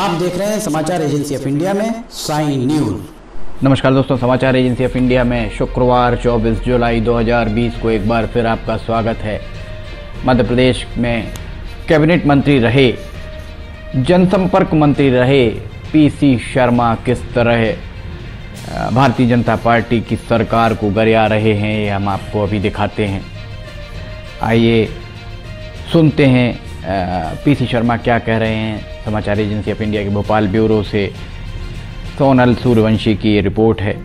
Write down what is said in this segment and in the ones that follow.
आप देख रहे हैं समाचार एजेंसी ऑफ इंडिया में साइन न्यूज। नमस्कार दोस्तों, समाचार एजेंसी ऑफ इंडिया में शुक्रवार 24 जुलाई 2020 को एक बार फिर आपका स्वागत है। मध्य प्रदेश में कैबिनेट मंत्री रहे, जनसंपर्क मंत्री रहे पीसी शर्मा किस तरह भारतीय जनता पार्टी की सरकार को गरिया रहे हैं, ये हम आपको अभी दिखाते हैं। आइए सुनते हैं पीसी शर्मा क्या कह रहे हैं। समाचार एजेंसी ऑफ इंडिया के भोपाल ब्यूरो से सोनल सूर्यवंशी की ये रिपोर्ट है।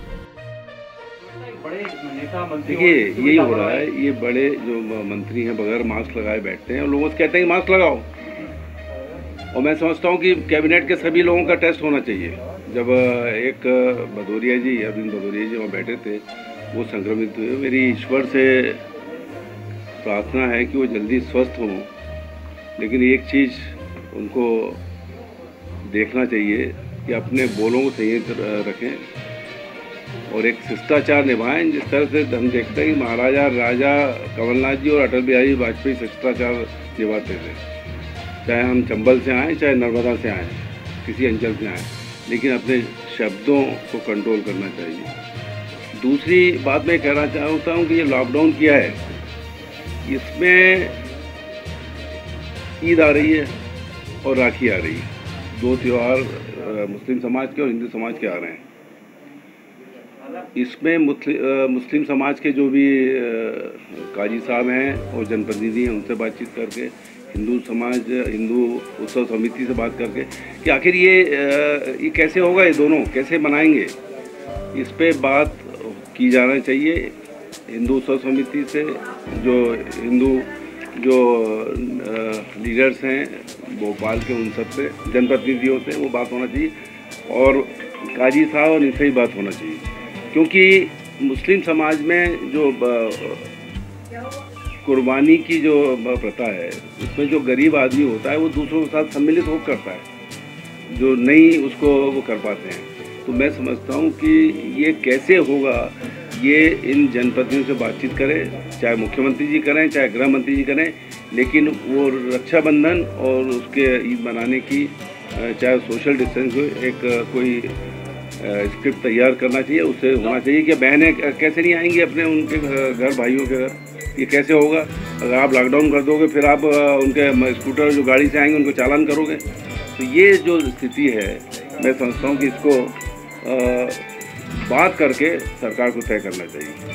देखिए, यही हो रहा है। ये बड़े जो मंत्री हैं बगैर मास्क लगाए बैठते हैं और लोगों से कहते हैं कि मास्क लगाओ। और मैं समझता हूँ कि कैबिनेट के सभी लोगों का टेस्ट होना चाहिए। जब एक भदौरिया जी, अरविंद भदौरिया जी वहाँ बैठे थे, वो संक्रमित हुए। मेरी ईश्वर से प्रार्थना है कि वो जल्दी स्वस्थ हों, लेकिन एक चीज़ उनको देखना चाहिए कि अपने बोलों को संयत रखें और एक शिष्टाचार निभाएं। जिस तरह से हम देखते हैं कि महाराजा राजा कमलनाथ जी और अटल बिहारी वाजपेयी शिष्टाचार निभाते थे, चाहे हम चंबल से आएँ, चाहे नर्मदा से आएँ, किसी अंचल से आएँ, लेकिन अपने शब्दों को कंट्रोल करना चाहिए। दूसरी बात मैं कहना चाहता हूँ कि ये लॉकडाउन किया है, इसमें ईद आ रही है और राखी आ रही है। दो त्यौहार मुस्लिम समाज के और हिंदू समाज के आ रहे हैं। इसमें मुस्लिम समाज के जो भी काजी साहब हैं और जनप्रतिनिधि हैं, उनसे बातचीत करके, हिंदू उत्सव समिति से बात करके कि आखिर ये कैसे होगा, ये दोनों कैसे मनाएंगे, इस पे बात की जाना चाहिए। हिंदू उत्सव समिति से जो लीडर्स हैं भोपाल के, उन सब से, जनप्रतिनिधियों से वो बात होना चाहिए और काजी साहब और इनसे ही बात होना चाहिए। क्योंकि मुस्लिम समाज में जो कुर्बानी की जो प्रथा है, उसमें जो गरीब आदमी होता है वो दूसरों के साथ सम्मिलित होकर करता है, जो नहीं उसको वो कर पाते हैं। तो मैं समझता हूँ कि ये कैसे होगा, ये इन जनप्रतिनिधियों से बातचीत करें, चाहे मुख्यमंत्री जी करें, चाहे गृह मंत्री जी करें, लेकिन वो रक्षाबंधन और उसके ईद मनाने की, चाहे सोशल डिस्टेंस हो, एक कोई स्क्रिप्ट तैयार करना चाहिए। उससे होना चाहिए कि बहनें कैसे नहीं आएंगी अपने उनके घर, भाइयों के घर, ये कैसे होगा। अगर आप लॉकडाउन कर दोगे, फिर आप उनके स्कूटर जो गाड़ी से आएंगे उनको चालान करोगे। तो ये जो स्थिति है, मैं समझता हूँ कि इसको बात करके सरकार को तय करना चाहिए।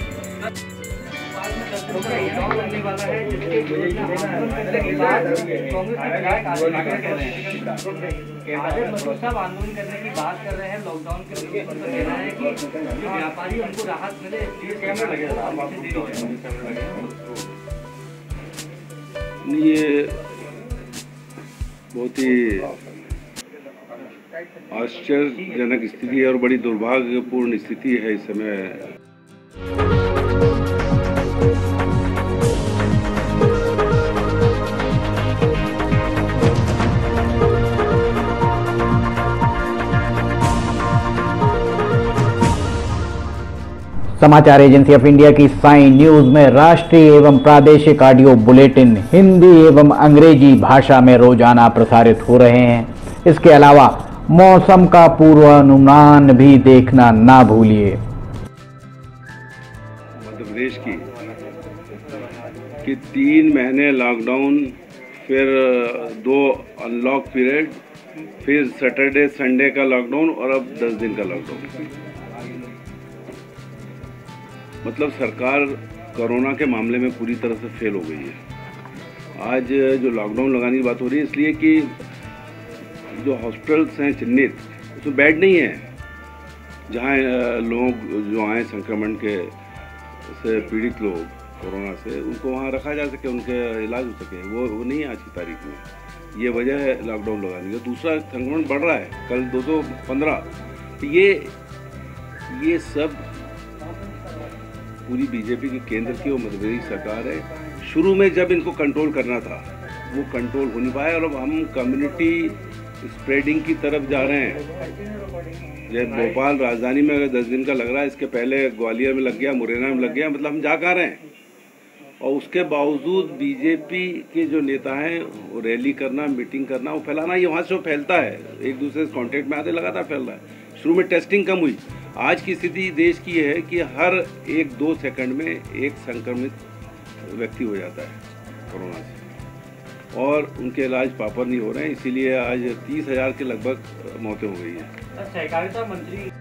सब आंदोलन करने की बात कर रहे हैं, लॉकडाउन के कहना है कि जो व्यापारी उनको राहत मिले। ये बहुत ही आश्चर्यजनक स्थिति है और बड़ी दुर्भाग्यपूर्ण स्थिति है इस समय। समाचार एजेंसी ऑफ इंडिया की साइन न्यूज में राष्ट्रीय एवं प्रादेशिक ऑडियो बुलेटिन हिंदी एवं अंग्रेजी भाषा में रोजाना प्रसारित हो रहे हैं। इसके अलावा मौसम का पूर्वानुमान भी देखना ना भूलिए। मध्य प्रदेश की 3 महीने लॉकडाउन, फिर 2 अनलॉक पीरियड, फिर सैटरडे संडे का लॉकडाउन और अब 10 दिन का लॉकडाउन। मतलब सरकार कोरोना के मामले में पूरी तरह से फेल हो गई है। आज जो लॉकडाउन लगाने की बात हो रही है, इसलिए कि जो हॉस्पिटल्स हैं चिन्हित, उसमें बेड नहीं है, जहाँ लोग जो आए संक्रमण के से पीड़ित लोग कोरोना से, उनको वहाँ रखा जा सके, उनके इलाज हो सके, वो नहीं है आज की तारीख में। ये वजह है लॉकडाउन लगाने की। दूसरा, संक्रमण बढ़ रहा है, कल 215। ये सब पूरी बीजेपी की केंद्र की और मध्य प्रदेश सरकार है। शुरू में जब इनको कंट्रोल करना था, वो कंट्रोल हो नहीं पाया और अब हम कम्युनिटी स्प्रेडिंग की तरफ जा रहे हैं। जैसे भोपाल राजधानी में अगर 10 दिन का लग रहा है, इसके पहले ग्वालियर में लग गया, मुरैना में लग गया, मतलब हम जा कहाँ रहे हैं। और उसके बावजूद बीजेपी के जो नेता हैं वो रैली करना, मीटिंग करना, वो फैलाना, ये वहाँ से वो फैलता है, एक दूसरे से कॉन्टेक्ट में आते लगातार फैल रहा है। शुरू में टेस्टिंग कम हुई, आज की स्थिति देश की है कि हर 1-2 सेकंड में एक संक्रमित व्यक्ति हो जाता है कोरोना से, और उनके इलाज प्रॉपर नहीं हो रहे हैं, इसीलिए आज 30,000 के लगभग मौतें हो गई हैं। सहकारिता मंत्री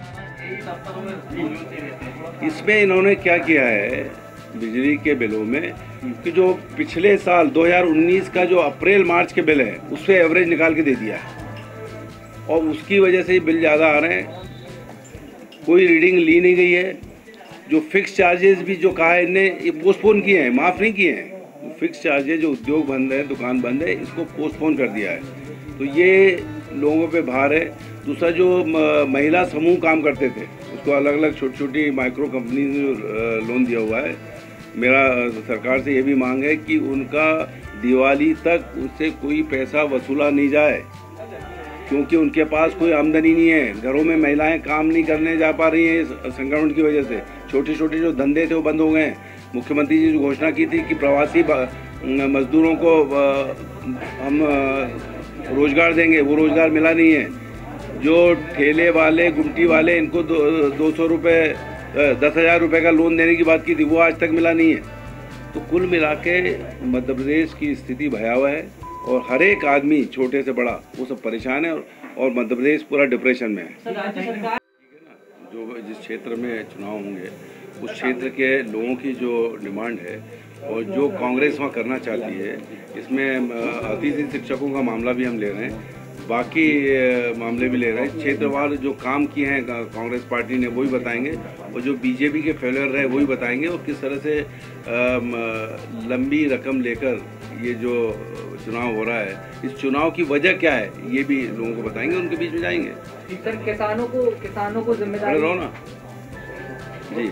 इसमें इन्होंने क्या किया है बिजली के बिलों में कि जो पिछले साल 2019 का जो अप्रैल मार्च के बिल है उस पर एवरेज निकाल के दे दिया है, और उसकी वजह से ही बिल ज़्यादा आ रहे हैं। कोई रीडिंग ली नहीं गई है। जो फिक्स चार्जेस भी जो कहा है इनने, ये पोस्टपोन किए हैं, माफ़ नहीं किए हैं। फिक्स चार्जेस जो उद्योग बंद है, दुकान बंद है, इसको पोस्टपोन कर दिया है, तो ये लोगों पे भार है। दूसरा जो महिला समूह काम करते थे उसको अलग अलग छोटी छोटी माइक्रो कंपनी लोन दिया हुआ है। मेरा सरकार से ये भी मांग है कि उनका दिवाली तक उससे कोई पैसा वसूला नहीं जाए, क्योंकि उनके पास कोई आमदनी नहीं है। घरों में महिलाएं काम नहीं करने जा पा रही हैं संक्रमण की वजह से। छोटे छोटे जो धंधे थे वो बंद हो गए हैं। मुख्यमंत्री जी जो घोषणा की थी कि प्रवासी मजदूरों को हम रोजगार देंगे, वो रोजगार मिला नहीं है। जो ठेले वाले, गुमटी वाले, इनको 200 रुपये 10,000 रुपये का लोन देने की बात की थी, वो आज तक मिला नहीं है। तो कुल मिला के मध्य प्रदेश की स्थिति भयावह है, और हर एक आदमी छोटे से बड़ा वो सब परेशान है, और मध्य प्रदेश पूरा डिप्रेशन में है। जो जिस क्षेत्र में चुनाव होंगे उस क्षेत्र के लोगों की जो डिमांड है और जो कांग्रेस वहाँ करना चाहती है, इसमें अतिथि शिक्षकों का मामला भी हम ले रहे हैं, बाकी मामले भी ले रहे हैं। क्षेत्रवार जो काम किए हैं कांग्रेस पार्टी ने वही बताएंगे, और जो बीजेपी के फेलियर रहे वही बताएंगे, और किस तरह से लंबी रकम लेकर ये जो चुनाव हो रहा है, इस चुनाव की वजह क्या है ये भी लोगों को बताएंगे, उनके बीच में जाएंगे। सर किसानों को जिम्मेदारी रहो ना जी।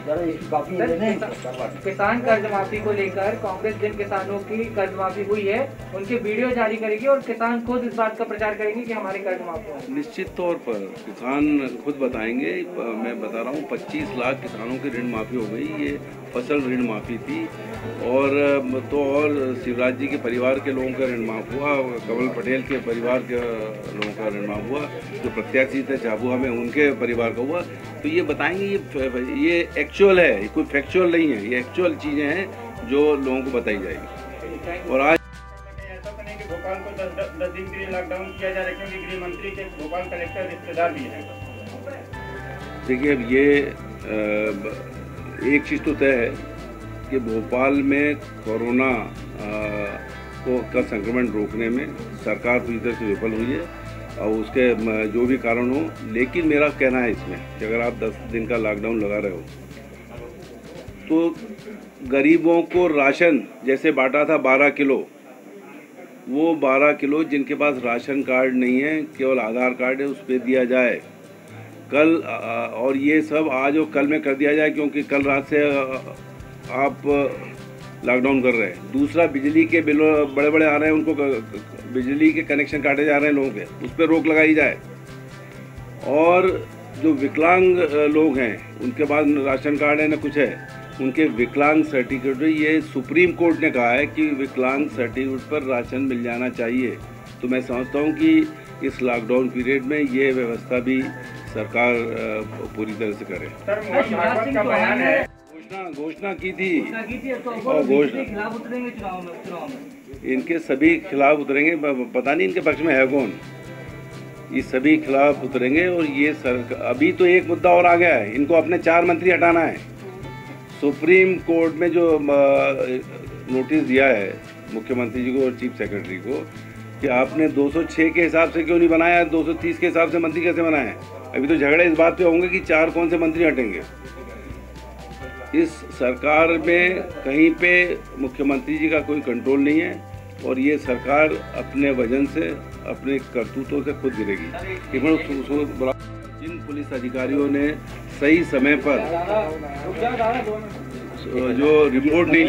किसान कर्ज माफी को लेकर कांग्रेस जिन किसानों की कर्ज माफी हुई है उनके वीडियो जारी करेगी, और किसान खुद इस बात का प्रचार करेंगे कि हमारे कर्ज माफ हुआ। निश्चित तौर पर किसान खुद बताएंगे। मैं बता रहा हूँ 25 लाख किसानों की ऋण माफी हो गई। ये फसल ऋण माफी थी, और तो और शिवराज जी के परिवार के लोगों का ऋण माफ हुआ, कमल पटेल के परिवार के लोगों का ऋण माफ हुआ, जो प्रत्याशी थे झाबुआ में उनके परिवार का हुआ। तो ये बताएंगे, ये एक्चुअल है, कोई फैक्चुअल नहीं है, ये एक्चुअल चीज़ें हैं जो लोगों को बताई जाएगी। और आज ऐसा तो नहीं कि भोपाल को 10 दिन के लिए लॉकडाउन किया जा रहा है, क्योंकि गृह मंत्री के भोपाल कलेक्टर रिश्तेदार भी हैं। देखिए, अब ये एक चीज़ तो तय है कि भोपाल में कोरोना का संक्रमण रोकने में सरकार पूरी तरह से विफल हुई है, और उसके जो भी कारण हो। लेकिन मेरा कहना है इसमें कि अगर आप 10 दिन का लॉकडाउन लगा रहे हो तो गरीबों को राशन जैसे बांटा था 12 किलो, वो 12 किलो जिनके पास राशन कार्ड नहीं है, केवल आधार कार्ड है, उस पर दिया जाए कल। और ये सब आज और कल में कर दिया जाए, क्योंकि कल रात से आप लॉकडाउन कर रहे हैं। दूसरा, बिजली के बिल बड़े बड़े आ रहे हैं, उनको बिजली के कनेक्शन काटे जा रहे हैं लोगों के, उस पर रोक लगाई जाए। और जो विकलांग लोग हैं, उनके पास राशन कार्ड है न कुछ है, उनके विकलांग सर्टिफिकेट, ये सुप्रीम कोर्ट ने कहा है कि विकलांग सर्टिफिकेट पर राशन मिल जाना चाहिए। तो मैं समझता हूँ कि इस लॉकडाउन पीरियड में ये व्यवस्था भी सरकार पूरी तरह से करे। घोषणा की थी, और घोषणा खिलाफ उतरेंगे चुनाव में। इनके सभी खिलाफ उतरेंगे। पता नहीं इनके पक्ष में है कौन, ये सभी खिलाफ उतरेंगे। और ये सरकार, अभी तो एक मुद्दा और आ गया है, इनको अपने 4 मंत्री हटाना है। सुप्रीम कोर्ट में जो नोटिस दिया है मुख्यमंत्री जी को और चीफ सेक्रेटरी को कि आपने 206 के हिसाब से क्यों नहीं बनाया, 230 के हिसाब से मंत्री कैसे बनाए। अभी तो झगड़े इस बात पे होंगे कि 4 कौन से मंत्री हटेंगे। इस सरकार में कहीं पे मुख्यमंत्री जी का कोई कंट्रोल नहीं है, और ये सरकार अपने वजन से, अपने करतूतों से खुद गिरेगी। जिन पुलिस अधिकारियों ने सही समय पर जो रिपोर्ट नहीं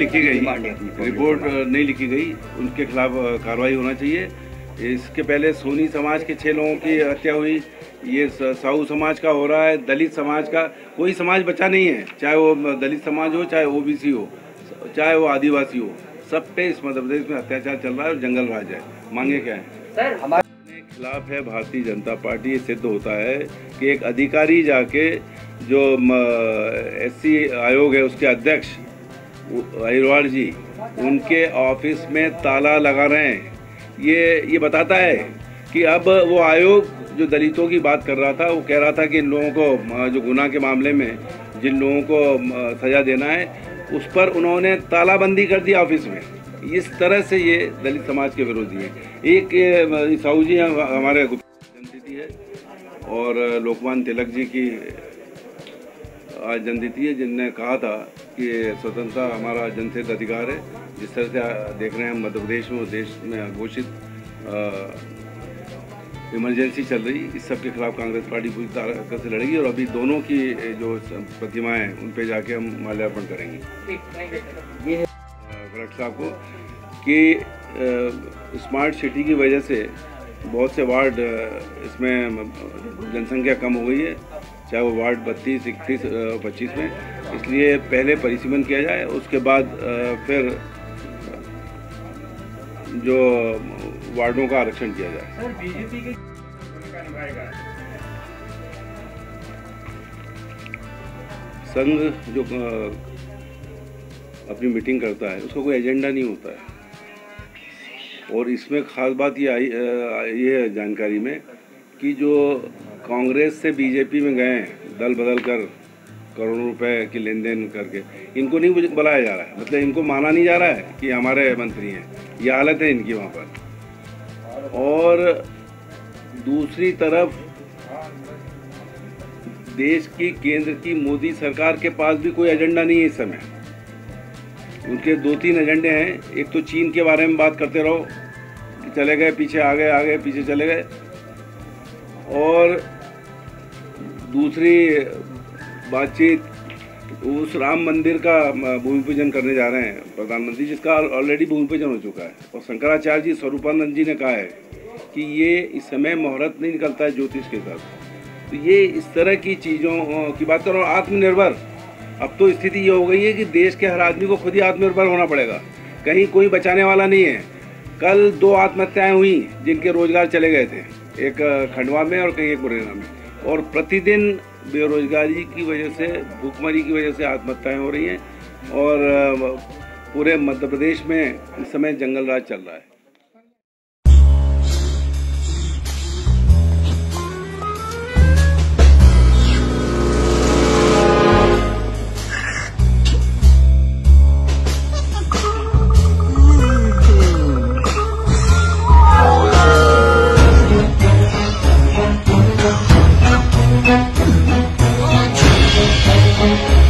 लिखी गई, उनके खिलाफ कार्रवाई होना चाहिए। इसके पहले सोनी समाज के 6 लोगों की हत्या हुई, ये साहू समाज का हो रहा है, दलित समाज का। कोई समाज बचा नहीं है, चाहे वो दलित समाज हो चाहे ओबीसी हो, चाहे वो आदिवासी हो, सब पे इस मध्य प्रदेश में अत्याचार चल रहा है और जंगल राज है। मांगे क्या है? सर हमारे खिलाफ है भारतीय जनता पार्टी। ये सिद्ध होता है कि एक अधिकारी जाके जो SC आयोग है उसके अध्यक्ष अहिरवार जी, उनके ऑफिस में ताला लगा रहे हैं। ये बताता है कि अब वो आयोग जो दलितों की बात कर रहा था, वो कह रहा था कि इन लोगों को जो गुनाह के मामले में जिन लोगों को सजा देना है उस पर उन्होंने तालाबंदी कर दी ऑफिस में। इस तरह से ये दलित समाज के विरोधी हैं। एक साहू जी हमारे जन्मतिथि है और लोकमान्य तिलक जी की आज जन्मतिथि है, जिनने कहा था कि स्वतंत्रता हमारा जनहित अधिकार है। जिस तरह से देख रहे हैं हम मध्य प्रदेश में, देश में घोषित इमरजेंसी चल रही, इस सब के खिलाफ कांग्रेस पार्टी पूरी ताकत से लड़ेगी और अभी दोनों की जो प्रतिमाएं हैं उन पे जाके हम माल्यार्पण करेंगे। ये खरट साहब को कि स्मार्ट सिटी की वजह से बहुत से वार्ड इसमें जनसंख्या कम हो गई है, चाहे वो वार्ड 32, 31, 25 में, इसलिए पहले परिसीमन किया जाए, उसके बाद फिर जो वार्डों का आरक्षण किया जाए। सर बीजेपी की भूमिका निभाएगा संघ जो अपनी मीटिंग करता है उसका कोई एजेंडा नहीं होता है। और इसमें खास बात ये आई ये जानकारी में कि जो कांग्रेस से बीजेपी में गए हैं दल बदल कर करोड़ों रुपए की लेन देन करके, इनको नहीं बुलाया जा रहा है, मतलब इनको माना नहीं जा रहा है कि हमारे मंत्री हैं। ये हालत है इनकी वहाँ पर। और दूसरी तरफ देश की केंद्र की मोदी सरकार के पास भी कोई एजेंडा नहीं है इस समय। उनके 2-3 एजेंडे हैं। एक तो चीन के बारे में बात करते रहो, चले गए पीछे, आ गए पीछे चले गए। और दूसरी बातचीत उस राम मंदिर का भूमि पूजन करने जा रहे हैं प्रधानमंत्री, जिसका ऑलरेडी भूमि पूजन हो चुका है। और शंकराचार्य जी, स्वरूपानंद जी ने कहा है कि ये इस समय मुहूर्त नहीं निकलता है ज्योतिष के साथ। तो ये इस तरह की चीज़ों की बात करो। आत्मनिर्भर, अब तो स्थिति ये हो गई है कि देश के हर आदमी को खुद ही आत्मनिर्भर होना पड़ेगा, कहीं कोई बचाने वाला नहीं है। कल 2 आत्महत्याएं हुई जिनके रोजगार चले गए थे, एक खंडवा में और कहीं एक मुरैना में। और प्रतिदिन बेरोजगारी की वजह से, भूखमरी की वजह से आत्महत्याएं हो रही हैं। और पूरे मध्य प्रदेश में इस समय जंगल राज चल रहा है। Thank you.